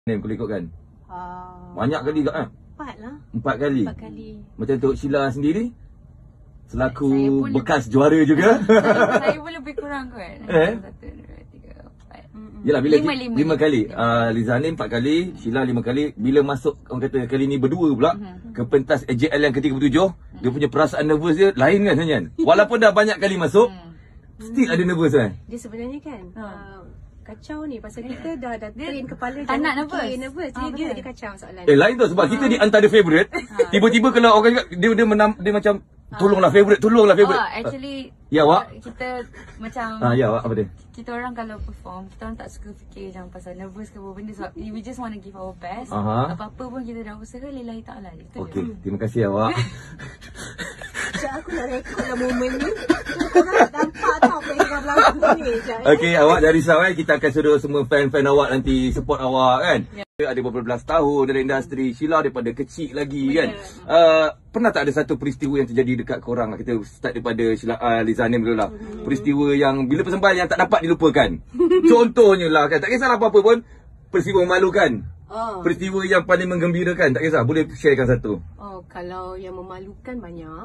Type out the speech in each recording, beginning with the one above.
Kalau ikutkan banyak kali tak kan? 4 lah. 4 kali. 4 kali. Macam untuk Sheila sendiri selaku bekas juara juga. Saya pun lebih kurang kot. 1, 2, 3, 4. Yelah bila 5 kali. Lima. Liza Hanim 4 kali, Sheila 5 kali. Bila masuk orang kata kali ni berdua pula ke pentas AJL yang ke-37, dia punya perasaan nervous dia lain kan sebenarnya. Walaupun dah banyak kali masuk, still ada nervous kan? Dia sebenarnya kan kacau ni pasal kita dah train kepala tak nak nervous. Dia kacau soalan. Lain tu sebab kita di antara favourite. Tiba-tiba kalau orang cakap dia macam tolonglah favourite. Actually ya awak. Kita macam ya awak apa dia? Kita orang kalau perform, kita orang tak suka fikir macam pasal nervous ke apa benda sebab we just want to give our best. Apa-apa pun kita dah usaha lillahi ta'ala. Okey, terima kasih awak. Sekejap aku nak rekod lah momen ni. Korang tak nampak tau apa yang tengah berlaku ni. Okey, awak dari risau kita akan suruh semua fan-fan awak nanti support awak kan. Ada beberapa belas tahun dalam industri. Sheila daripada kecil lagi kan. Pernah tak ada satu peristiwa yang terjadi dekat korang? Kita start daripada Liza Hanim dulu lah. Peristiwa yang bila persembahan yang tak dapat dilupakan. Contohnya lah kan, tak kisahlah apa-apa pun, peristiwa memalukan. Peristiwa yang paling menggembirakan, tak kisah, boleh sharekan satu. Kalau yang memalukan banyak.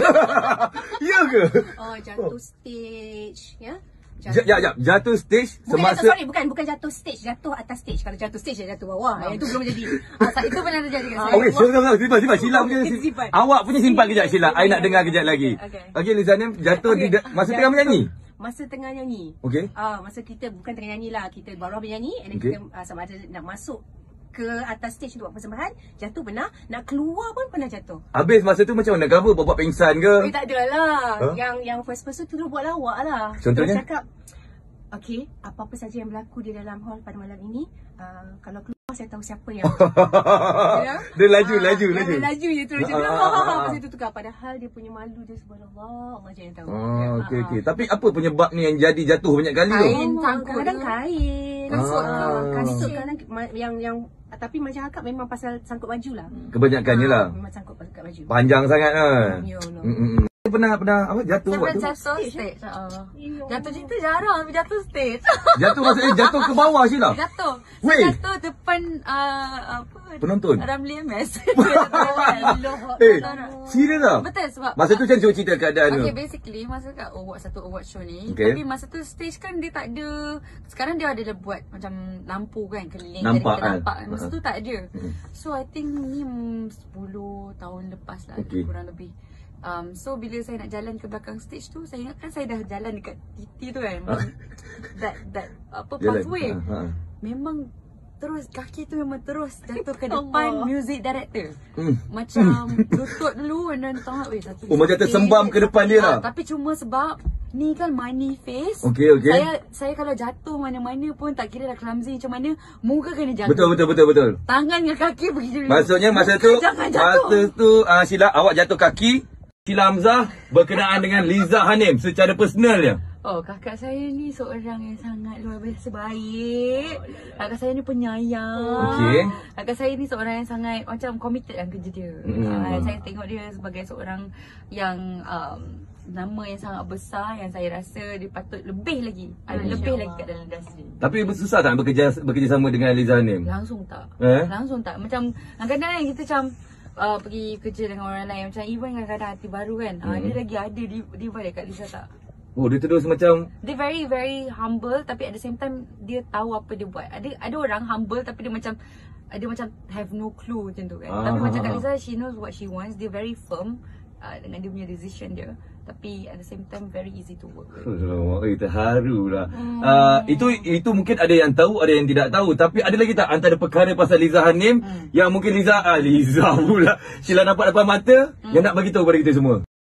Ya ke? Jatuh stage ya. Jatuh stage semasa bukan jatuh stage, jatuh atas stage. Kalau jatuh stage dia jatuh bawah. Yang itu belum jadi. Itu pernah terjadi kat saya. Okey, simpan Sheila punya. Awak punya simpan kejap Sheila. I nak dengar kejap lagi. Okey, Liza Hanim jatuh di masa tengah menyanyi. Masa tengah nyanyi. Okey. Masa kita bukan tengah nyanyi lah, kita baru habis nyanyi and then kita sama ada nak masuk ke atas stage untuk buat persembahan, jatuh pernah, nak keluar pun pernah jatuh. Habis masa tu macam mana cover, buat pingsan ke? Tak adalah. Yang first person tu buat lawak lah. Contohnya? Terus cakap, okey, apa-apa saja yang berlaku di dalam hall pada malam ini, kalau keluar saya tahu siapa yang Dia laju. Dia laju je terus cakap. Masa tu tukar, padahal dia punya malu dia, subhanallah, Allah je yang tahu. Okey. Tapi apa penyebab ni yang jadi jatuh banyak kali tu? Kain, kadang-kadang kain. Kasut kadang yang tapi macam akak memang pasal sangkut baju lah. Kebanyakannya lah. Memang sangkut baju. Panjang sangat kan? Pernah apa jatuh waktu? Jatuh stage. Jatuh cinta jarang tapi jatuh stage. Jatuh maksudnya jatuh ke bawah Sheila? Jatuh. Jatuh depan penonton. Ramli MS. Serius lah? Betul sebab masa tu macam cerita keadaan tu. Okay, basically masa kat satu award show ni, tapi masa tu stage kan dia tak ada. Sekarang dia ada buat macam lampu kan keliling, nampak jadi kita nampak. Masa tu tak ada. So I think ni 10 tahun lepas lah, kurang lebih. So bila saya nak jalan ke belakang stage tu, saya ingatkan saya dah jalan dekat titi tu kan. that pathway. Memang terus kaki tu memang terus jatuh ke depan music director. Macam lutut dulu and then tengok satu. Macam tersembam ke depan dia lah. Tapi cuma sebab ni kan money face. Okey. Saya kalau jatuh mana-mana pun tak kira dah clumsy macam mana, muka kena jaga. Betul. Tangan dengan kaki begitu. Maksudnya masa tu Sheila awak jatuh kaki. Sheila Hamzah berkenaan dengan Liza Hanim secara personal dia. Kakak saya ni seorang yang sangat luar biasa baik. Kakak saya ni penyayang. Kakak saya ni seorang yang sangat macam committed dengan kerja dia. Saya tengok dia sebagai seorang yang nama yang sangat besar, yang saya rasa dia patut lebih lagi. Lebih lagi kat dalam industri. Tapi susah tak bekerja sama dengan Liza Hanim? Langsung tak. Macam kadang-kadang kita macam pergi kerja dengan orang lain, macam even kadang-kadang hati baru kan, dia lagi ada di balik kat Liza tak. Dia terus macam dia very very humble, tapi at the same time dia tahu apa dia buat. Ada orang humble tapi dia macam have no clue macam tu kan. Tapi macam Kak Liza, she knows what she wants. Dia very firm dengan dia punya decision dia, tapi at the same time very easy to work with. Terharu lah. Itu mungkin ada yang tahu, ada yang tidak tahu. Tapi ada lagi tak antara perkara pasal Liza Hanim yang mungkin Liza pula Sheila nampak depan mata yang nak bagi tahu kepada kita semua?